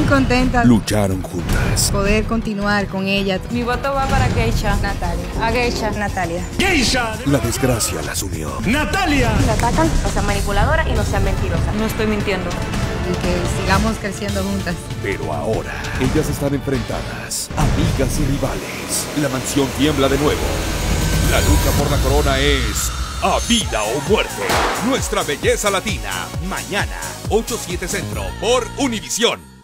contenta. Lucharon juntas. Poder continuar con ella. Mi voto va para Geisha. Natalia. A Geisha. Natalia. ¡Geisha! La desgracia las unió. ¡Natalia! Se atacan, no sean manipuladoras y no sean mentirosas. No estoy mintiendo. Y que sigamos creciendo juntas. Pero ahora, ellas están enfrentadas, amigas y rivales. La mansión tiembla de nuevo. La lucha por la corona es a vida o muerte. Nuestra belleza latina. Mañana, 8-7 Centro, por Univisión.